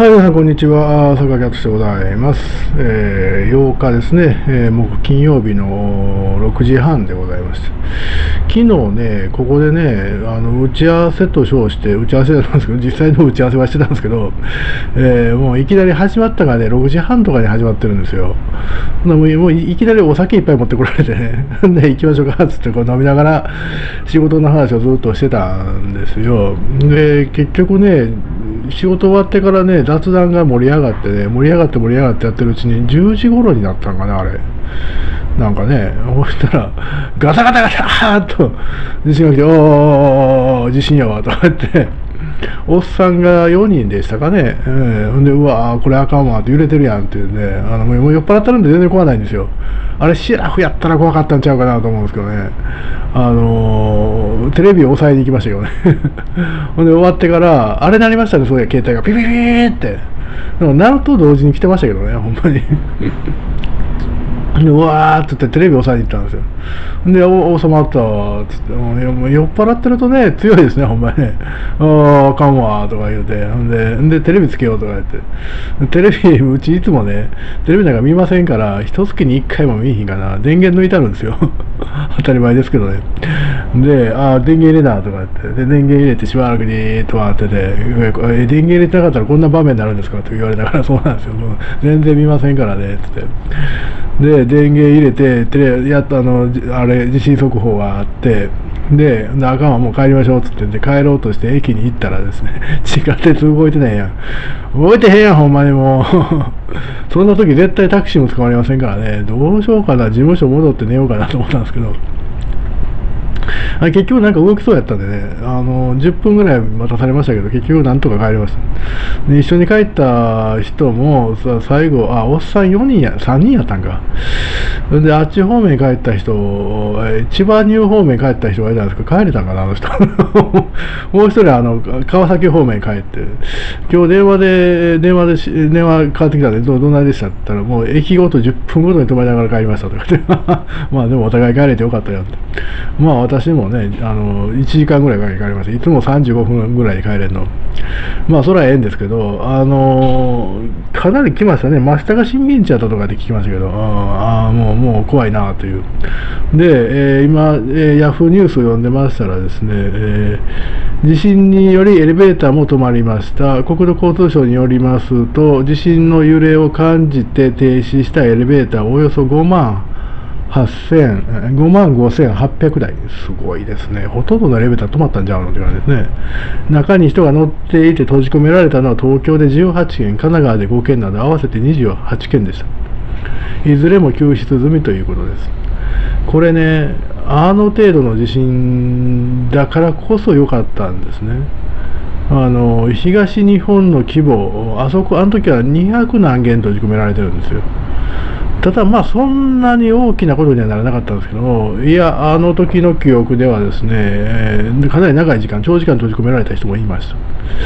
はい、皆さん、こんにちは。坂木敦でございます。8日ですね、金曜日の6時半でございます。昨日ね、ここでね、打ち合わせと称して、打ち合わせなんですけど、実際の打ち合わせはしてたんですけど、もういきなり始まったがね、6時半とかに始まってるんですよ。もういきなりお酒いっぱい持ってこられてね、で、行きましょうか、つってこう飲みながら仕事の話をずっとしてたんですよ。で、結局ね、仕事終わってからね、雑談が盛り上がってね、盛り上がってやってるうちに10時頃になったんかな、あれ。なんかね、そしたら、ガタガタガターっと地震が来て、おー、地震やわ、とか言って、おっさんが4人でしたかね。ほんで、うわー、これあかんわ、って揺れてるやんって言うんで、もう酔っ払ってるんで全然怖ないんですよ。あれ、シラフやったら怖かったんちゃうかなと思うんですけどね。テレビを抑えに行きましたけどね。ほんで、終わってから、あれなりましたね、そういや、携帯がピピピーって。でも、鳴ると同時に来てましたけどね、ほんまに。でうわーって言ってテレビを押さえに行ったんですよ。で、収まったわーっつって、もう酔っ払ってるとね、強いですね、ほんまにね。あかんわーとか言うて、で、テレビつけようとか言って。テレビ、うちいつもね、テレビなんか見ませんから、一月に一回も見えへんかな、電源抜いてあるんですよ。当たり前ですけどね。で、電源入れなとか言って、で、電源入れてしばらくにとかってて、電源入れてなかったらこんな場面になるんですかと言われながら、そうなんですよ。もう全然見ませんからね、つって。で、電源入れて、やっとあれ、地震速報があって、で、あかんわ、もう帰りましょうっつってで、帰ろうとして駅に行ったらですね、地下鉄動いてないやん。動いてへんやん、ほんまにもう。そんな時絶対タクシーも捕まりませんからね、どうしようかな、事務所戻って寝ようかなと思ったんですけど、結局なんか動きそうやったんでね、10分ぐらい待たされましたけど、結局なんとか帰りました。で、一緒に帰った人も、最後、おっさん4人3人やったんか。で、あっち方面帰った人、千葉ニュー方面帰った人がいたんですけど、帰れたんかな、あの人。もう一人、川崎方面帰って、今日電話かかってきたんで、どないでしたって言ったら、もう駅ごと10分ごとに止まりながら帰りましたとか言って、まあでもお互い帰れてよかったよって。まあ私もね、1時間ぐらいかけて帰りました。いつも35分ぐらいで帰れるの。まあそれはええんですけど、かなり来ましたね。真下が震源地やったとかで聞きましたけど、もう怖いなという。で、今、ヤフーニュースを読んでましたらですね、地震によりエレベーターも止まりました。国土交通省によりますと、地震の揺れを感じて停止したエレベーターおよそ5万5800台。すごいですね。ほとんどのエレベーター止まったんじゃうのという感じですね。中に人が乗っていて閉じ込められたのは東京で18件、神奈川で5件など合わせて28件でした。いずれも救出済みということです。これね、程度の地震だからこそ良かったんですね。東日本の規模、あの時は200何件閉じ込められてるんですよ。ただまあそんなに大きなことにはならなかったんですけど、いや、あの時の記憶ではですね、かなり長い時間、長時間閉じ込められた人もいました。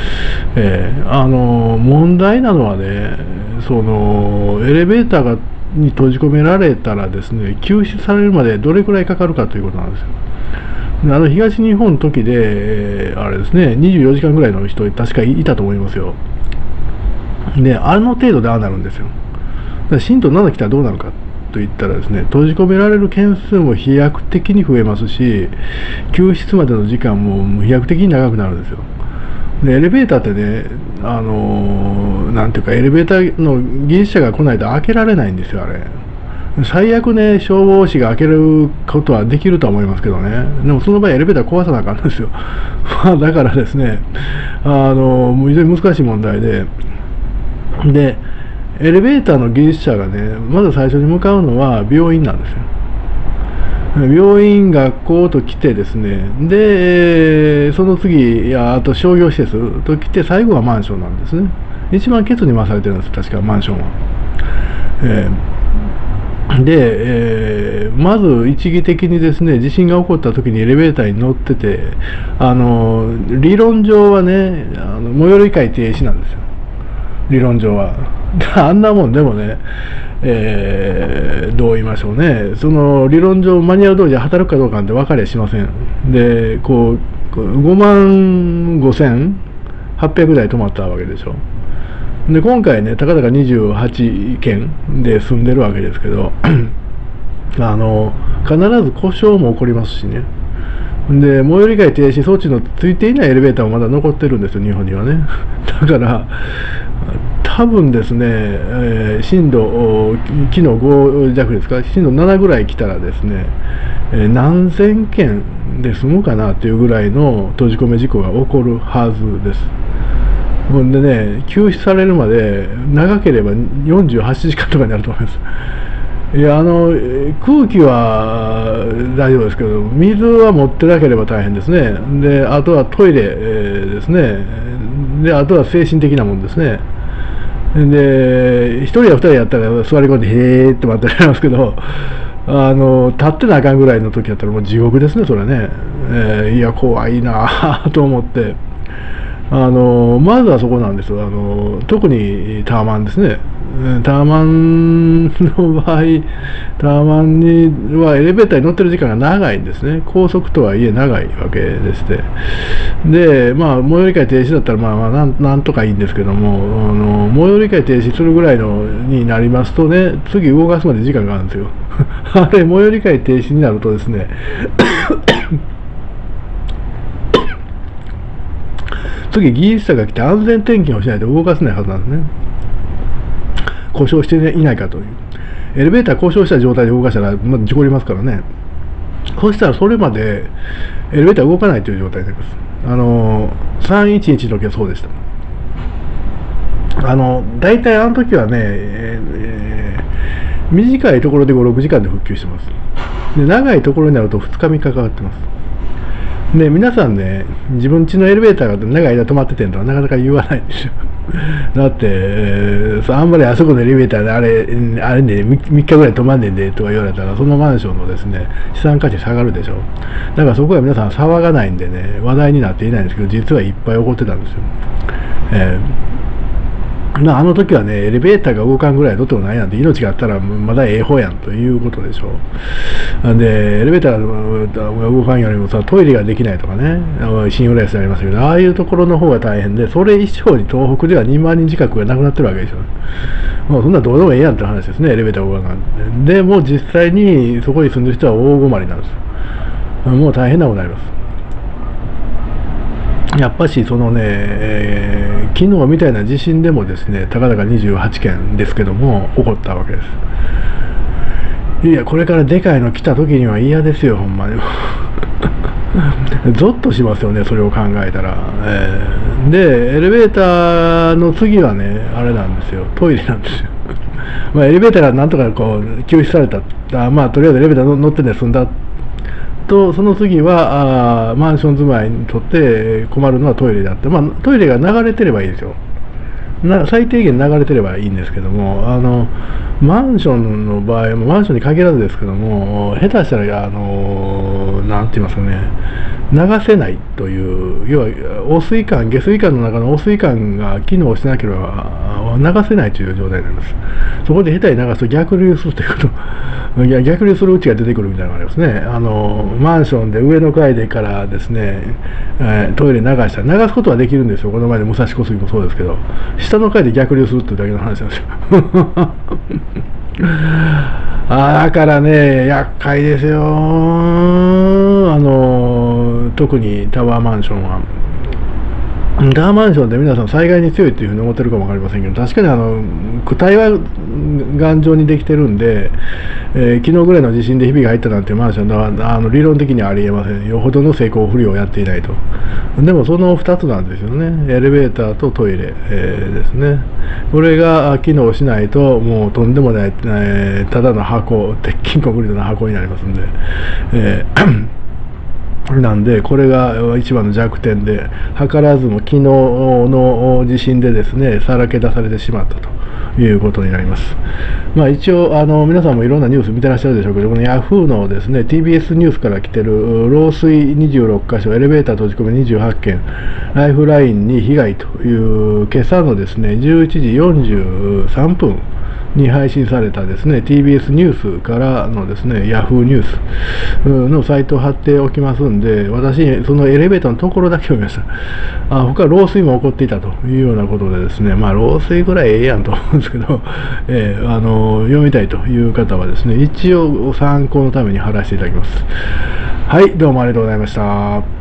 問題なのはね、エレベーターに閉じ込められたらですね、救出されるまでどれくらいかかるかということなんですよ。東日本の時で、あれですね、24時間ぐらいの人、確かいたと思いますよ。で、程度でああなるんですよ。震度7来たらどうなるかといったらですね、閉じ込められる件数も飛躍的に増えますし、救出までの時間も飛躍的に長くなるんですよ。で、エレベーターってね、なんていうか、エレベーターの技術者が来ないと開けられないんですよ、あれ。最悪ね、消防士が開けることはできるとは思いますけどね。でもその場合エレベーター壊さなあかんんですよ。まあだからですね、もう非常に難しい問題で、エレベーターの技術者がね、まず最初に向かうのは病院なんですよ。病院、学校と来てですね、で、その次、あと商業施設と来て、最後はマンションなんですね。一番ケツに回されてるんです、確かマンションは。まず一義的にですね、地震が起こった時にエレベーターに乗ってて、理論上はね、最寄り海停止なんですよ。理論上は。あんなもんでもね、どう言いましょうね、その理論上マニュアル通りで働くかどうかなんて分かりゃしません。で、5万5800台止まったわけでしょ。 で今回ね、たかだか28件で済んでるわけですけど必ず故障も起こりますしね。で、最寄り階停止装置のついていないエレベーターもまだ残ってるんですよ、日本にはね。だから多分ですね、震度、昨日5弱ですか、震度7ぐらい来たらですね、何千件で済むかなというぐらいの閉じ込め事故が起こるはずです。ほんでね、救出されるまで長ければ48時間とかになると思います。いや、空気は大丈夫ですけど、水は持ってなければ大変ですね。で、あとはトイレ、ですね。で、あとは精神的なもんですね。で、1人や2人やったら座り込んで、へーって待ってられますけど、立ってなあかんぐらいの時やったらもう地獄ですね、それね。いや、怖いなぁと思って。まずはそこなんですよ。特にタワマンですね。タワマンの場合、タワマンにはエレベーターに乗ってる時間が長いんですね。高速とはいえ長いわけでして。で、まあ、最寄り階停止だったら、なんとかいいんですけども、最寄り階停止するぐらいのになりますとね、次動かすまで時間があるんですよ。あれ、最寄り階停止になるとですね、次、技術者が来て安全点検をしないと動かせないはずなんですね。故障していないかという。エレベーター故障した状態で動かしたら、事故りますからね。そしたらそれまでエレベーター動かないという状態になります。311の時はそうでした。大体あの時はね、短いところで5、6時間で復旧してます。で、長いところになると2日、3日かかってます。で、皆さんね、自分家のエレベーターが長い間止まっててんとはなかなか言わないんですよ。だって、あんまりあそこのエレベーターであれね、3日ぐらい止まんねんでとか言われたら、そのマンションのですね、資産価値下がるでしょ。だからそこは皆さん騒がないんでね、話題になっていないんですけど、実はいっぱい起こってたんですよ。あの時はね、エレベーターが動かんぐらいどうってもないなんて、命があったらまだええ方やんということでしょう。で、エレベーターが動かんよりもさ、トイレができないとかね、新浦安でありましたけど、ああいうところの方が大変で、それ以上に東北では2万人近くが亡くなってるわけでしょ。もうそんなどうでもええやんって話ですね、エレベーター動かん。でも実際にそこに住んでる人は大困りなんですよ。もう大変なことになります。やっぱしそのね、昨日みたいな地震でもですね、たかだか28件ですけども起こったわけです。いや、これからでかいの来た時には嫌ですよ、ほんまに。ゾッとしますよね、それを考えたら。で、エレベーターの次はね、あれなんですよ、トイレなんですよ。エレベーターがなんとかこう救出された、とりあえずエレベーター乗ってね、済んだと、その次はマンション住まいにとって困るのはトイレであって、トイレが流れてればいいですよ。最低限流れてればいいんですけども、マンションの場合も、マンションに限らずですけども、下手したら、なんて言いますかね、流せないという、要は汚水管、下水管の中の汚水管が機能してなければ流せないという状態になります。そこで下手に流すと逆流するということ、逆流するうちが出てくるみたいなのがありますね。マンションで上の階でからですね、トイレ流したら、流すことはできるんですよ。この前で武蔵小杉もそうですけど、下の階で逆流するっていうだけの話なんですよ。だからね、厄介ですよ。特にタワーマンションは。タワーマンションで皆さん災害に強いというふうに思ってるかもわかりませんけど、確かに躯体は頑丈にできてるんで、昨日ぐらいの地震でひびが入ったなんてマンションは理論的にはありえません。よほどの成功不良をやっていないと。でもその2つなんですよね。エレベーターとトイレ、ですね。これが機能しないと、もうとんでもない、ただの箱、鉄筋コンクリートの箱になりますんで。なんで、これが一番の弱点で、図らずも昨日の地震でですね、さらけ出されてしまったということになります。一応、皆さんもいろんなニュース見てらっしゃるでしょうけど、このヤフーのですね、TBS ニュースから来てる、漏水26箇所、エレベーター閉じ込め28件、ライフラインに被害という、今朝のですね、11時43分に配信されたですね、TBS ニュースからのですね、Yahoo ニュースのサイトを貼っておきますんで、私、そのエレベーターのところだけ読みました。他は漏水も起こっていたというようなことでですね、まあ、漏水ぐらいええやんと思うんですけど、読みたいという方はですね、一応参考のために貼らせていただきます。はい、どうもありがとうございました。